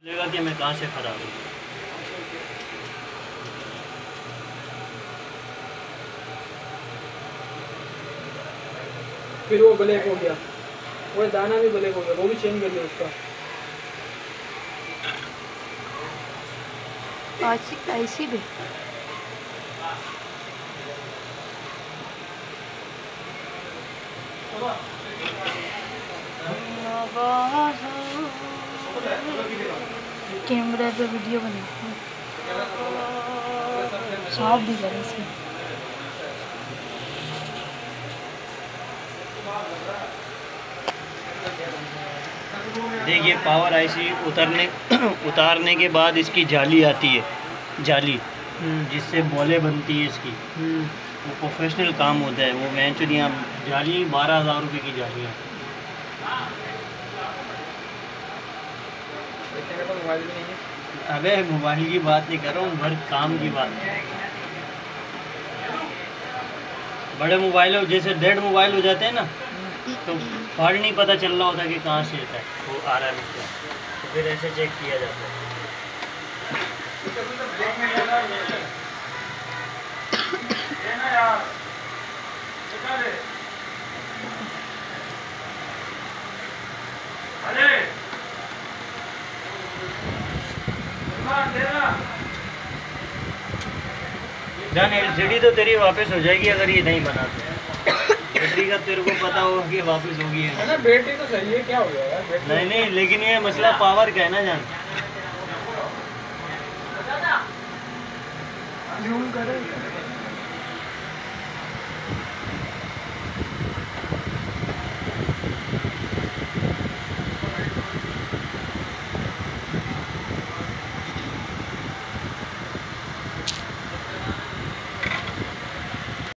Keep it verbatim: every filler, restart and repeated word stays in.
बोलेगा कि मैं कहाँ से खराब हूँ। फिर वो ब्लैक हो गया, वो दाना भी ब्लैक हो गया, वो भी चेंज कर दिया उसका। ऐसी भी कैमरा पे वीडियो बना साफ भी करे इसमें। देखिए पावर आईसी उतरने उतारने के बाद इसकी जाली आती है, जाली जिससे बॉलें बनती है इसकी। वो प्रोफेशनल काम होता है। वो मैं चुनिया जाली बारह हज़ार रुपये की जालियाँ। मोबाइल भी नहीं है। अबे मोबाइल की बात नहीं कर रहा हूँ, भर काम की बात। बड़े मोबाइल हो जैसे डेड मोबाइल हो जाते हैं ना, तो फॉल्ट नहीं पता चल रहा होता कि कहाँ से आता है, वो आ रहा है मुझसे, तो फिर ऐसे चेक किया जाता है। जान एलसीडी तो तेरी वापस हो जाएगी अगर ये नहीं बना तो। बैटरी का तेरे को पता होगा कि वापस होगी है ना। बैटरी तो सही है, क्या हो गया यार? नहीं नहीं, लेकिन ये मसला पावर का है ना जान। जूम करो।